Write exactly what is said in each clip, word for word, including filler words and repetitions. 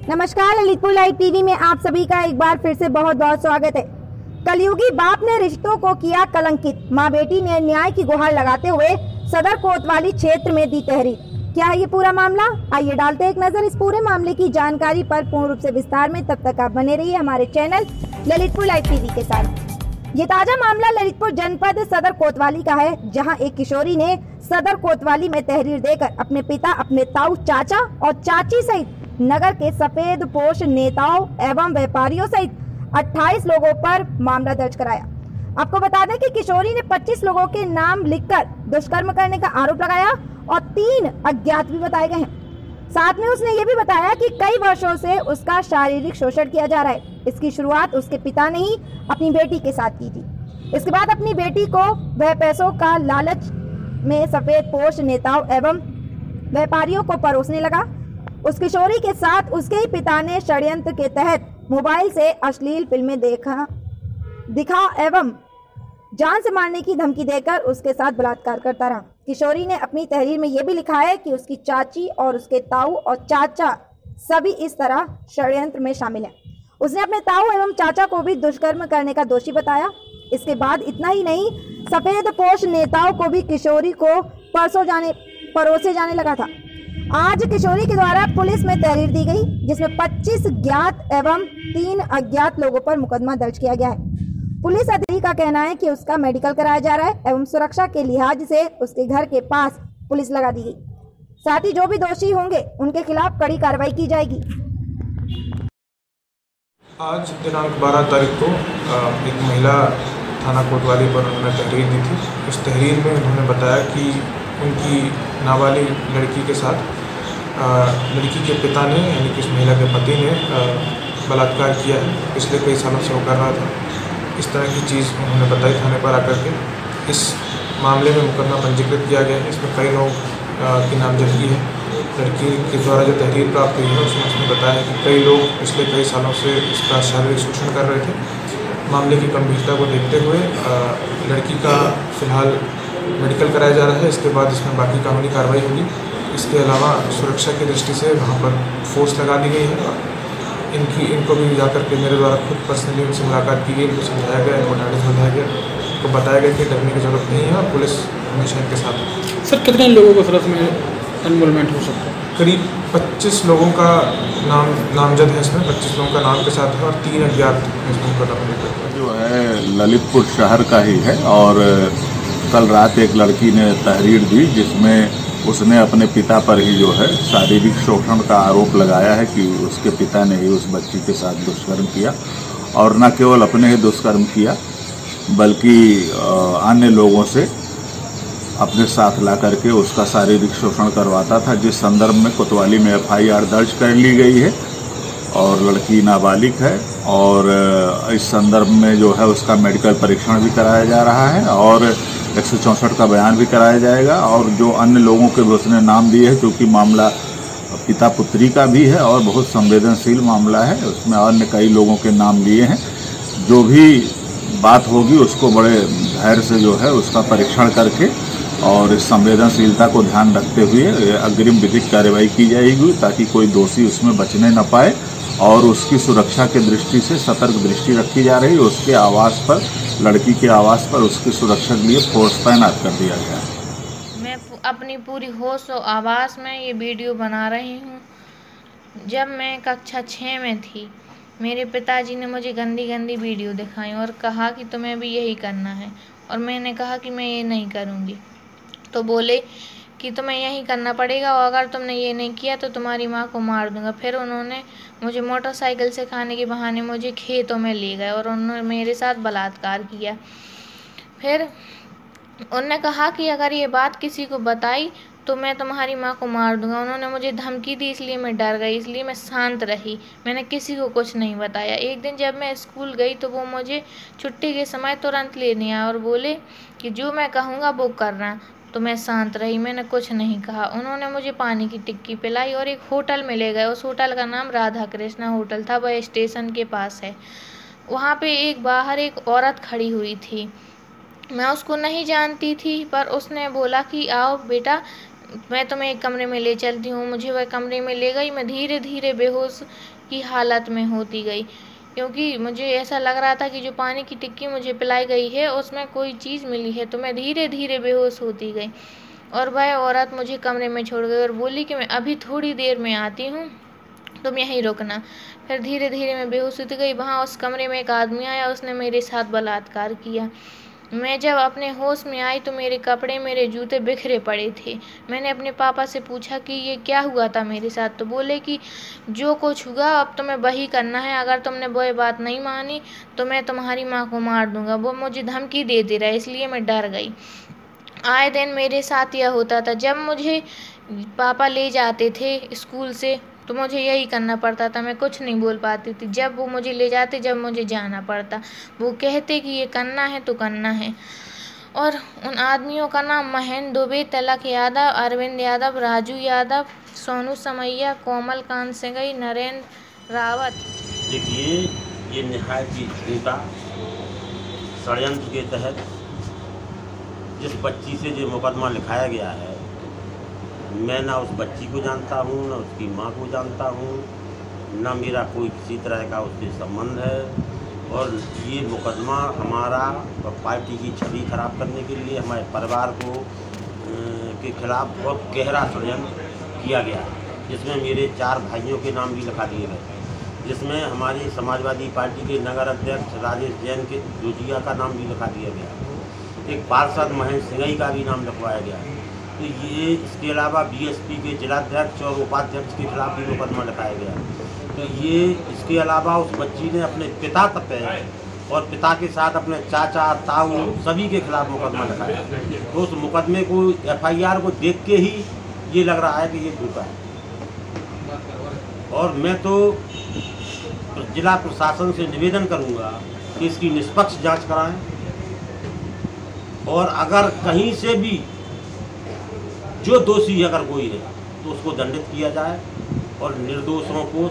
नमस्कार, Lalitpur live TV में आप सभी का एक बार फिर से बहुत बहुत स्वागत है। कलयुगी बाप ने रिश्तों को किया कलंकित, माँ बेटी ने न्याय की गुहार लगाते हुए सदर कोतवाली क्षेत्र में दी तहरीर। क्या है ये पूरा मामला? आइए डालते एक नजर इस पूरे मामले की जानकारी पर पूर्ण रूप से विस्तार में। तब तक आप बने रहिए हमारे चैनल ललितपुर लाइव टीवी के साथ। ये ताजा मामला ललितपुर जनपद सदर कोतवाली का है, जहां एक किशोरी ने सदर कोतवाली में तहरीर देकर अपने पिता, अपने ताऊ, चाचा और चाची सहित नगर के सफेद पोश नेताओं एवं व्यापारियों सहित अट्ठाईस लोगों पर मामला दर्ज कराया। आपको बता दें कि किशोरी ने पच्चीस लोगों के नाम लिखकर दुष्कर्म करने का आरोप लगाया और तीन अज्ञात भी बताए गए हैं। साथ में उसने ये भी बताया कि कई वर्षों से उसका शारीरिक शोषण किया जा रहा है। इसकी शुरुआत उसके पिता ने ही अपनी बेटी के साथ की थी। इसके बाद अपनी बेटी को वह पैसों का लालच में सफेद पोश नेताओं एवं व्यापारियों को परोसने लगा। उस किशोरी के साथ उसके ही पिता ने षड्यंत्र के तहत मोबाइल से अश्लील फिल्में देखा दिखा एवं जान से मारने की धमकी देकर उसके साथ बलात्कार करता रहा। किशोरी ने अपनी तहरीर में यह भी लिखा है कि उसकी चाची और उसके ताऊ और चाचा सभी इस तरह षड्यंत्र में शामिल हैं। उसने अपने ताऊ एवं चाचा को भी दुष्कर्म करने का दोषी बताया। इसके बाद इतना ही नहीं, सफेद पोश नेताओं को भी किशोरी को परसों जाने परोसे जाने लगा था। आज किशोरी के द्वारा पुलिस में तहरीर दी गई, जिसमें पच्चीस ज्ञात एवं तीन अज्ञात लोगों पर मुकदमा दर्ज किया गया है। पुलिस अधिकारी का कहना है कि उसका मेडिकल कराया जा रहा है एवं सुरक्षा के लिहाज से उसके घर के पास पुलिस लगा दी गई। साथ ही जो भी दोषी होंगे उनके खिलाफ कड़ी कार्रवाई की जाएगी। आज दिनांक बारह तारीख को एक महिला थाना कोतवाली पर उन्होंने तहरीर दी थी। उस तहरीर में उन्होंने बताया कि उनकी नाबालिग लड़की के साथ आ, लड़की के पिता ने यानी कि उस महिला के पति ने आ, बलात्कार किया है। पिछले कई सालों से वो कर रहा था। इस तरह की चीज़ उन्होंने बताई थाने पर आकर के। इस मामले में मुकदमा पंजीकृत किया गया है। इसमें कई लोग की नामजदगी है। लड़की के द्वारा जो तहरीर प्राप्त हुई है उसमें उसने बताया कि कई लोग पिछले कई सालों से इसका शारीरिक शोषण कर रहे थे। मामले की गंभीरता को देखते हुए आ, लड़की का फिलहाल मेडिकल कराया जा रहा है। इसके बाद इसमें बाकी कानूनी कार्रवाई होगी। इसके अलावा सुरक्षा की दृष्टि से वहाँ पर फोर्स लगा दी गई है। इनकी इनको भी जाकर के मेरे द्वारा खुद पर्सनली उनसे मुलाकात की गई, इनको समझाया गया, इनको नोटिस बताया गया, इनको बताया गया कि डरने की ज़रूरत नहीं है और पुलिस हमेशा इनके साथ है। सर, कितने लोगों को सर में इन्वॉल्वमेंट हो सकता है? करीब पच्चीस लोगों का नाम नामजद है इसमें, पच्चीस लोगों का नाम के साथ है और तीन अज्ञात इसमें मुकदमा जो है ललितपुर शहर का ही है। और कल रात एक लड़की ने तहरीर दी जिसमें उसने अपने पिता पर ही जो है शारीरिक शोषण का आरोप लगाया है कि उसके पिता ने ही उस बच्ची के साथ दुष्कर्म किया, और न केवल अपने ही दुष्कर्म किया बल्कि अन्य लोगों से अपने साथ ला करके उसका शारीरिक शोषण करवाता था, जिस संदर्भ में कोतवाली में एफ आई आर दर्ज कर ली गई है और लड़की नाबालिग है। और इस संदर्भ में जो है उसका मेडिकल परीक्षण भी कराया जा रहा है और एक सौ चौंसठ का बयान भी कराया जाएगा। और जो अन्य लोगों के भी उसने नाम दिए हैं, क्योंकि मामला पिता पुत्री का भी है और बहुत संवेदनशील मामला है, उसमें अन्य कई लोगों के नाम लिए हैं। जो भी बात होगी उसको बड़े धैर्य से जो है उसका परीक्षण करके और इस संवेदनशीलता को ध्यान रखते हुए अग्रिम विधिक कार्रवाई की जाएगी, ताकि कोई दोषी उसमें बचने न पाए। और उसकी सुरक्षा के दृष्टि से सतर्क दृष्टि रखी जा रही है। उसके आवास पर, लड़की के आवास पर उसकी सुरक्षा के लिए फोर्स तैनात कर दिया गया है। मैं अपनी पूरी होश और आवाज़ में ये वीडियो बना रही हूँ। जब मैं कक्षा छः में थी, मेरे पिताजी ने मुझे गंदी गंदी वीडियो दिखाई और कहा कि तुम्हें भी यही करना है, और मैंने कहा कि मैं ये नहीं करूँगी। तो बोले कि तुम्हें यही करना पड़ेगा और अगर तुमने ये नहीं किया तो तुम्हारी माँ को मार दूंगा। फिर उन्होंने मुझे मोटरसाइकिल से खाने के बहाने मुझे खेतों में ले गए और उन्होंने मेरे साथ बलात्कार किया। फिर उन्होंने कहा कि अगर ये बात किसी को बताई तो मैं तुम्हारी माँ को मार दूंगा। उन्होंने मुझे धमकी दी, इसलिए मैं डर गई, इसलिए मैं शांत रही, मैंने किसी को कुछ नहीं बताया। एक दिन जब मैं स्कूल गई तो वो मुझे छुट्टी के समय तुरंत लेने आए और बोले कि जो मैं कहूँगा वो करना। तो मैं शांत रही, मैंने कुछ नहीं कहा। उन्होंने मुझे पानी की टिक्की पिलाई और एक होटल में ले गए। उस होटल का नाम राधा कृष्णा होटल था, वह स्टेशन के पास है। वहाँ पे एक बाहर एक औरत खड़ी हुई थी, मैं उसको नहीं जानती थी, पर उसने बोला कि आओ बेटा मैं तुम्हें एक कमरे में ले चलती हूँ। मुझे वह कमरे में ले गई। मैं धीरे धीरे बेहोश की हालत में होती गई, क्योंकि मुझे ऐसा लग रहा था कि जो पानी की टिक्की मुझे पिलाई गई है उसमें कोई चीज़ मिली है। तो मैं धीरे धीरे बेहोश होती गई और वह औरत मुझे कमरे में छोड़ गई और बोली कि मैं अभी थोड़ी देर में आती हूँ, तुम यहीं रुकना। फिर धीरे धीरे मैं बेहोश होती गई। वहाँ उस कमरे में एक आदमी आया, उसने मेरे साथ बलात्कार किया। मैं जब अपने होश में आई तो मेरे कपड़े, मेरे जूते बिखरे पड़े थे। मैंने अपने पापा से पूछा कि ये क्या हुआ था मेरे साथ, तो बोले कि जो कुछ हुआ अब तुम्हें वही करना है, अगर तुमने वो बात नहीं मानी तो मैं तुम्हारी माँ को मार दूंगा। वो मुझे धमकी दे दे रहा है, इसलिए मैं डर गई। आए दिन मेरे साथ यह होता था। जब मुझे पापा ले जाते थे स्कूल से तो मुझे यही करना पड़ता था, मैं कुछ नहीं बोल पाती थी। जब वो मुझे ले जाते, जब मुझे जाना पड़ता, वो कहते कि ये करना है तो करना है। और उन आदमियों का नाम महेंद्र दुबे, तिलक यादव, अरविंद यादव, राजू यादव, सोनू समैया, कोमल कांत सिंगई, नरेंद्र रावत। देखिए, ये निहायत ही झूठा षड्यंत्र के तहत जिस बच्ची से जो मुकदमा लिखाया गया है, मैं ना उस बच्ची को जानता हूँ, ना उसकी माँ को जानता हूँ, ना मेरा कोई किसी तरह का उससे संबंध है। और ये मुकदमा हमारा पार्टी की छवि खराब करने के लिए, हमारे परिवार को के खिलाफ बहुत गहरा षड्यंत्र किया गया, जिसमें मेरे चार भाइयों के नाम भी लिखा दिए गए, जिसमें हमारी समाजवादी पार्टी के नगर अध्यक्ष राजेश जैन के जोजिया का नाम भी लिखा दिया गया, एक पार्षद महेंद्र सिंगई का भी नाम लिखवाया गया। तो ये इसके अलावा बीएसपी के जिलाध्यक्ष और उपाध्यक्ष के खिलाफ भी मुकदमा लिखाया गया। तो ये इसके अलावा उस बच्ची ने अपने पिता तक और पिता के साथ अपने चाचा, ताऊ सभी के खिलाफ मुकदमा लिखाया। तो उस मुकदमे को, एफआईआर को देख के ही ये लग रहा है कि ये झूठा है। और मैं तो जिला प्रशासन से निवेदन करूंगा कि इसकी निष्पक्ष जांच कराएं और अगर कहीं से भी जो दोषी अगर कोई है तो उसको दंडित किया जाए और निर्दोषों को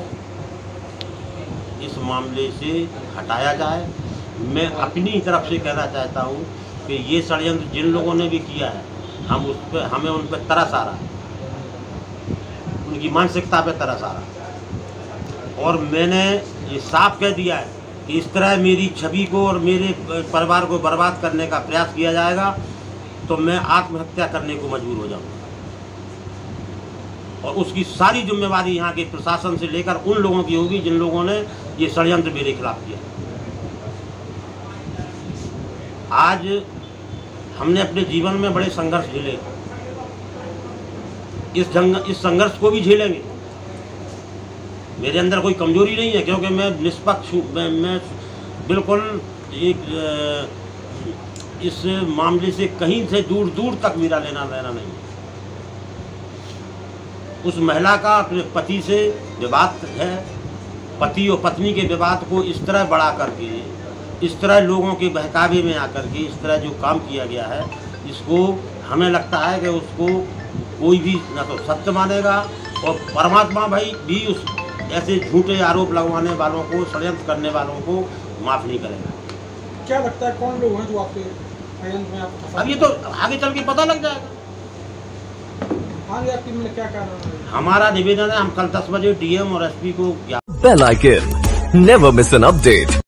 इस मामले से हटाया जाए। मैं अपनी तरफ से कहना चाहता हूँ कि ये षड्यंत्र जिन लोगों ने भी किया है, हम उस पर हमें उन पर तरस आ रहा है, उनकी मानसिकता पे तरस आ रहा है। और मैंने ये साफ कह दिया है कि इस तरह मेरी छवि को और मेरे परिवार को बर्बाद करने का प्रयास किया जाएगा तो मैं आत्महत्या करने को मजबूर हो जाऊंगा। और उसकी सारी जिम्मेवारी यहाँ के प्रशासन से लेकर उन लोगों की होगी जिन लोगों ने ये षड्यंत्र मेरे खिलाफ किया। आज हमने अपने जीवन में बड़े संघर्ष झेले, इस जंग इस संघर्ष को भी झेलेंगे। मेरे अंदर कोई कमजोरी नहीं है, क्योंकि मैं निष्पक्ष हूँ। मैं, मैं बिल्कुल एक इस मामले से कहीं से दूर दूर तक मेरा लेना देना नहीं है। उस महिला का अपने पति से विवाद है, पति और पत्नी के विवाद को इस तरह बढ़ा करके, इस तरह लोगों के बहकावे में आकर के इस तरह जो काम किया गया है, इसको हमें लगता है कि उसको कोई भी ना तो सत्य मानेगा और परमात्मा भाई भी उस ऐसे झूठे आरोप लगवाने वालों को, षड्यंत्र करने वालों को माफ़ नहीं करेगा। क्या लगता है कौन लोग हैं जो आपके षड्यंत्र में आप? अब ये तो आगे चल के पता लग जाएगा। आगे आपकी मतलब क्या कहना है? हमारा निवेदन है, हम कल दस बजे डीएम और एसपी को bell icon never miss an update.